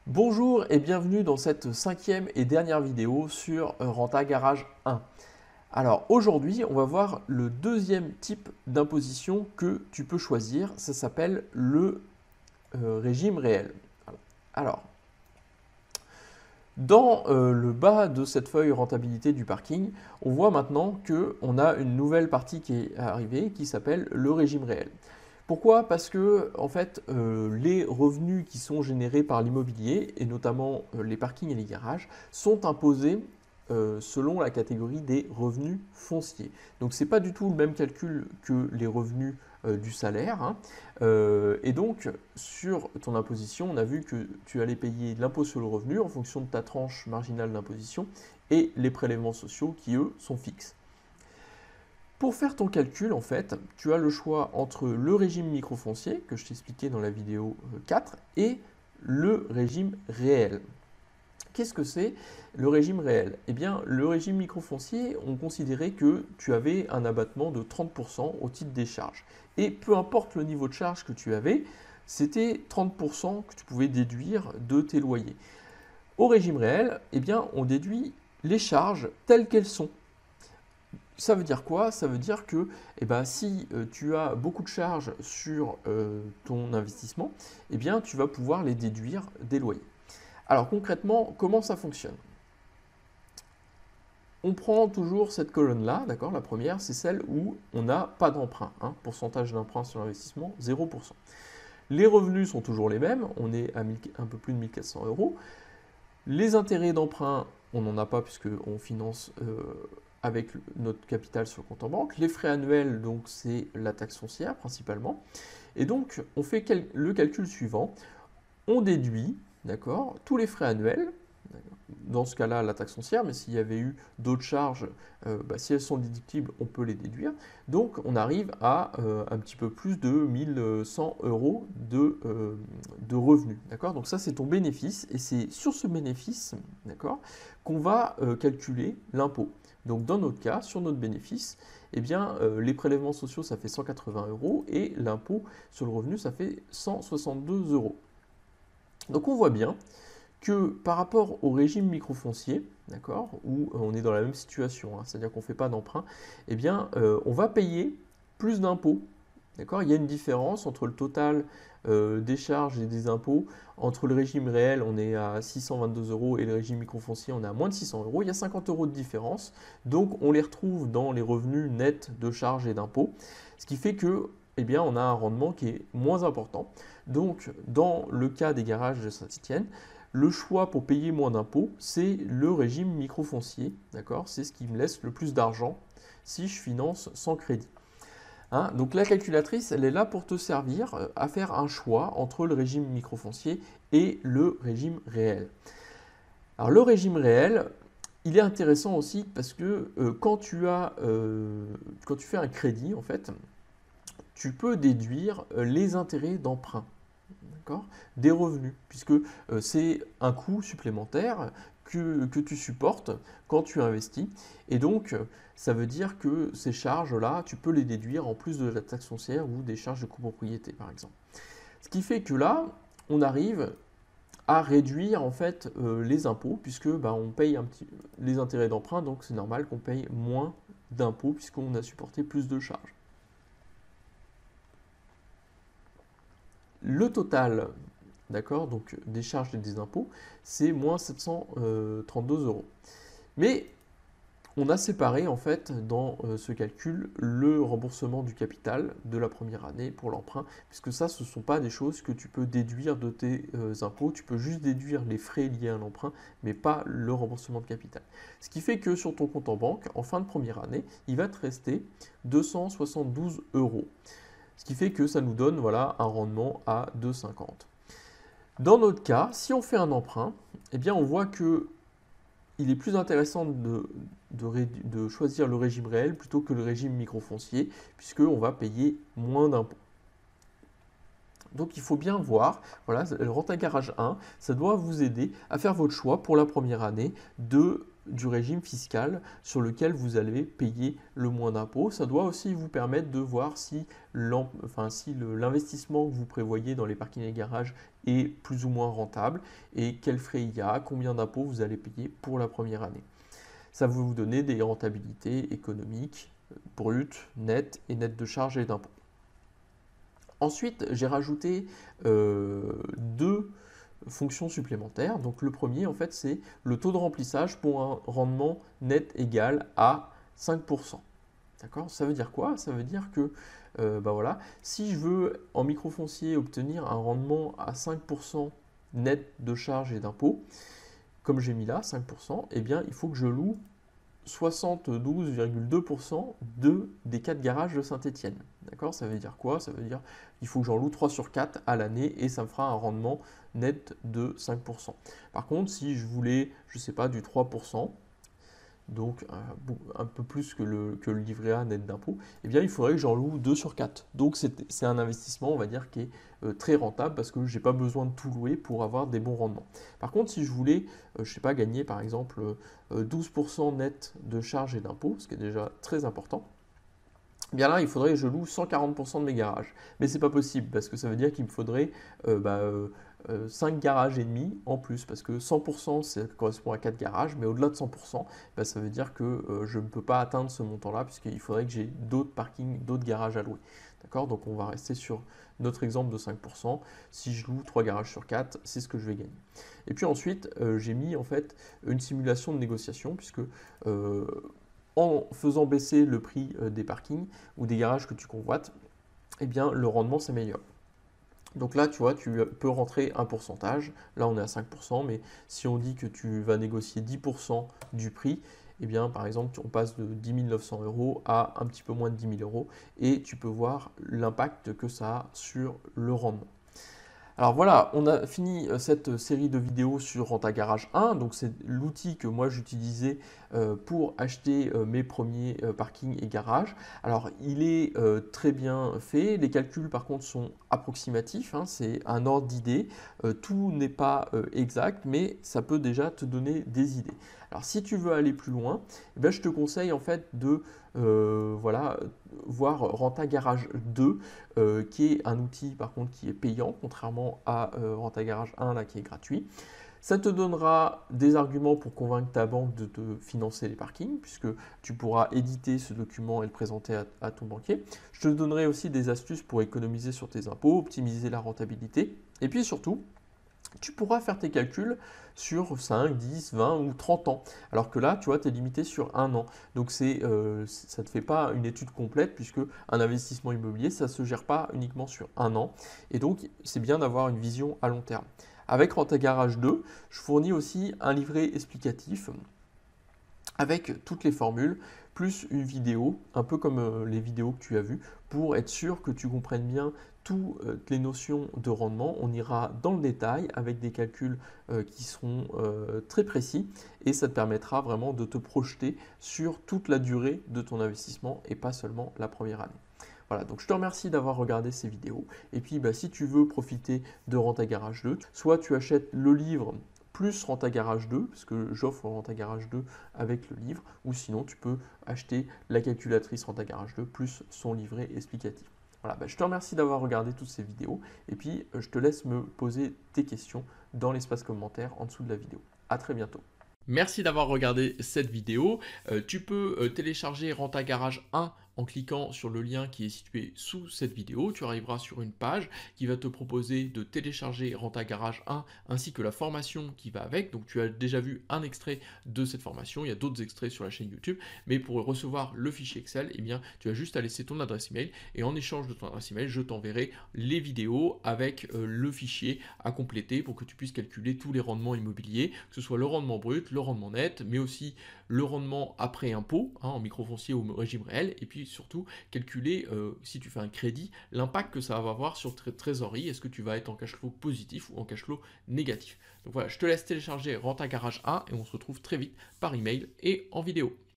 Bonjour et bienvenue dans cette cinquième et dernière vidéo sur Renta Garage 1. Alors aujourd'hui, on va voir le deuxième type d'imposition que tu peux choisir. Ça s'appelle le régime réel. Alors, dans le bas de cette feuille rentabilité du parking, on voit maintenant qu'on a une nouvelle partie qui est arrivée qui s'appelle le régime réel. Pourquoi? Parce que en fait, les revenus qui sont générés par l'immobilier, et notamment les parkings et les garages, sont imposés selon la catégorie des revenus fonciers. Donc ce n'est pas du tout le même calcul que les revenus du salaire, hein. Et donc sur ton imposition, on a vu que tu allais payer l'impôt sur le revenu en fonction de ta tranche marginale d'imposition et les prélèvements sociaux qui, eux, sont fixes. Pour faire ton calcul, en fait, tu as le choix entre le régime microfoncier, que je t'ai expliqué dans la vidéo 4, et le régime réel. Qu'est-ce que c'est le régime réel? Eh bien, le régime microfoncier, on considérait que tu avais un abattement de 30% au titre des charges. Et peu importe le niveau de charge que tu avais, c'était 30% que tu pouvais déduire de tes loyers. Au régime réel, eh bien, on déduit les charges telles qu'elles sont. Ça veut dire quoi? Ça veut dire que si tu as beaucoup de charges sur ton investissement, eh bien, tu vas pouvoir les déduire des loyers. Alors concrètement, comment ça fonctionne? On prend toujours cette colonne-là, d'accord? La première, c'est celle où on n'a pas d'emprunt, hein, pourcentage d'emprunt sur l'investissement, 0%. Les revenus sont toujours les mêmes, on est à un peu plus de 1400 euros. Les intérêts d'emprunt, on n'en a pas puisqu'on finance avec notre capital sur le compte en banque. Les frais annuels, donc c'est la taxe foncière principalement. Et donc, on fait le calcul suivant. On déduit, d'accord, tous les frais annuels, dans ce cas-là, la taxe foncière, mais s'il y avait eu d'autres charges, si elles sont déductibles, on peut les déduire. Donc, on arrive à un petit peu plus de 1100 euros de revenus. D'accord? Donc, ça, c'est ton bénéfice, et c'est sur ce bénéfice, d'accord, qu'on va calculer l'impôt. Donc, dans notre cas, sur notre bénéfice, eh bien, les prélèvements sociaux, ça fait 180 euros, et l'impôt sur le revenu, ça fait 162 euros. Donc, on voit bien que par rapport au régime microfoncier, d'accord, où on est dans la même situation, hein, c'est-à-dire qu'on ne fait pas d'emprunt, eh bien, on va payer plus d'impôts. D'accord? Il y a une différence entre le total des charges et des impôts. Entre le régime réel, on est à 622 euros et le régime microfoncier, on est à moins de 600 euros. Il y a 50 euros de différence. Donc, on les retrouve dans les revenus nets de charges et d'impôts. Ce qui fait que, eh bien, on a un rendement qui est moins important. Donc, dans le cas des garages de Saint-Étienne, le choix pour payer moins d'impôts, c'est le régime microfoncier. D'accord? C'est ce qui me laisse le plus d'argent si je finance sans crédit. Hein, donc la calculatrice, elle est là pour te servir à faire un choix entre le régime microfoncier et le régime réel. Alors le régime réel, il est intéressant aussi parce que quand tu fais un crédit, en fait, tu peux déduire les intérêts d'emprunt. Des revenus, puisque c'est un coût supplémentaire que tu supportes quand tu investis. Et donc, ça veut dire que ces charges-là, tu peux les déduire en plus de la taxe foncière ou des charges de copropriété, par exemple. Ce qui fait que là, on arrive à réduire en fait les impôts, puisque on paye les intérêts d'emprunt, donc c'est normal qu'on paye moins d'impôts, puisqu'on a supporté plus de charges. Le total, d'accord, donc des charges et des impôts, c'est moins 732 euros. Mais on a séparé en fait dans ce calcul le remboursement du capital de la première année pour l'emprunt, puisque ça, ce ne sont pas des choses que tu peux déduire de tes impôts, tu peux juste déduire les frais liés à l'emprunt, mais pas le remboursement de capital. Ce qui fait que sur ton compte en banque, en fin de première année, il va te rester 272 euros. Ce qui fait que ça nous donne voilà, un rendement à 2,50. Dans notre cas, si on fait un emprunt, eh bien on voit que il est plus intéressant de choisir le régime réel plutôt que le régime microfoncier, puisqu'on va payer moins d'impôts. Donc il faut bien voir, voilà, le Renta Garage 1, ça doit vous aider à faire votre choix pour la première année de du régime fiscal sur lequel vous allez payer le moins d'impôts. Ça doit aussi vous permettre de voir si l'investissement que vous prévoyez dans les parkings et garages est plus ou moins rentable et quels frais il y a, combien d'impôts vous allez payer pour la première année. Ça va vous donner des rentabilités économiques, brutes, nettes et nettes de charges et d'impôts. Ensuite, j'ai rajouté deux fonctions supplémentaires. Donc le premier, en fait, c'est le taux de remplissage pour un rendement net égal à 5%. D'accord? Ça veut dire quoi? Ça veut dire que voilà, si je veux en microfoncier obtenir un rendement à 5% net de charges et d'impôts, comme j'ai mis là, 5%, eh bien, il faut que je loue 72,2% des 4 garages de Saint-Étienne. D'accord? Ça veut dire quoi? Ça veut dire qu'il faut que j'en loue 3 sur 4 à l'année et ça me fera un rendement net de 5%. Par contre, si je voulais, je ne sais pas, du 3%, donc un peu plus que le livret A net d'impôt, eh bien il faudrait que j'en loue 2 sur 4. Donc c'est un investissement, on va dire, qui est très rentable parce que je n'ai pas besoin de tout louer pour avoir des bons rendements. Par contre, si je voulais, je ne sais pas, gagner par exemple 12% net de charges et d'impôts, ce qui est déjà très important, eh bien là, il faudrait que je loue 140% de mes garages. Mais ce n'est pas possible parce que ça veut dire qu'il me faudrait 5 garages et demi en plus parce que 100% ça correspond à 4 garages, mais au-delà de 100%, ça veut dire que je ne peux pas atteindre ce montant-là puisqu'il faudrait que j'ai d'autres parkings, d'autres garages à louer. D'accord? Donc on va rester sur notre exemple de 5%. Si je loue 3 garages sur 4, c'est ce que je vais gagner. Et puis ensuite, j'ai mis en fait une simulation de négociation puisque en faisant baisser le prix des parkings ou des garages que tu convoites, eh bien le rendement s'améliore. Donc là, tu vois, tu peux rentrer un pourcentage. Là, on est à 5%, mais si on dit que tu vas négocier 10% du prix, eh bien, par exemple, on passe de 10 900 € à un petit peu moins de 10 000 € et tu peux voir l'impact que ça a sur le rendement. Alors voilà, on a fini cette série de vidéos sur Rentagarage 1. Donc c'est l'outil que moi j'utilisais pour acheter mes premiers parkings et garages. Alors il est très bien fait. Les calculs par contre sont approximatifs. C'est un ordre d'idée. Tout n'est pas exact, mais ça peut déjà te donner des idées. Alors si tu veux aller plus loin, eh bien, je te conseille en fait de voir Rentagarage 2 qui est un outil par contre qui est payant contrairement à Rentagarage 1 là, qui est gratuit. Ça te donnera des arguments pour convaincre ta banque de te financer les parkings puisque tu pourras éditer ce document et le présenter à ton banquier. Je te donnerai aussi des astuces pour économiser sur tes impôts, optimiser la rentabilité et puis surtout tu pourras faire tes calculs sur 5, 10, 20 ou 30 ans. Alors que là, tu vois, tu es limité sur un an. Donc, ça ne te fait pas une étude complète puisque un investissement immobilier, ça ne se gère pas uniquement sur un an. Et donc, c'est bien d'avoir une vision à long terme. Avec Rentagarage 2, je fournis aussi un livret explicatif avec toutes les formules, plus une vidéo, un peu comme les vidéos que tu as vues, pour être sûr que tu comprennes bien toutes les notions de rendement. On ira dans le détail avec des calculs qui seront très précis et ça te permettra vraiment de te projeter sur toute la durée de ton investissement et pas seulement la première année. Voilà, donc je te remercie d'avoir regardé ces vidéos. Et puis, si tu veux profiter de Rentagarage 2, soit tu achètes le livre plus Rentagarage 2, parce que j'offre Rentagarage 2 avec le livre, ou sinon tu peux acheter la calculatrice Rentagarage 2 plus son livret explicatif. Voilà, je te remercie d'avoir regardé toutes ces vidéos, et puis je te laisse me poser tes questions dans l'espace commentaire en dessous de la vidéo. À très bientôt. Merci d'avoir regardé cette vidéo. Tu peux télécharger Rentagarage 1 en cliquant sur le lien qui est situé sous cette vidéo. Tu arriveras sur une page qui va te proposer de télécharger Rentagarage 1 ainsi que la formation qui va avec. Donc tu as déjà vu un extrait de cette formation. Il y a d'autres extraits sur la chaîne YouTube. Mais pour recevoir le fichier Excel, eh bien, tu as juste à laisser ton adresse email et en échange de ton adresse email, je t'enverrai les vidéos avec le fichier à compléter pour que tu puisses calculer tous les rendements immobiliers, que ce soit le rendement brut, le rendement net, mais aussi le rendement après impôt, en microfoncier ou régime réel, et puis surtout calculer, si tu fais un crédit, l'impact que ça va avoir sur ta trésorerie. Est-ce que tu vas être en cash flow positif ou en cash flow négatif? Donc voilà, je te laisse télécharger Rentagarage 1 et on se retrouve très vite par email et en vidéo.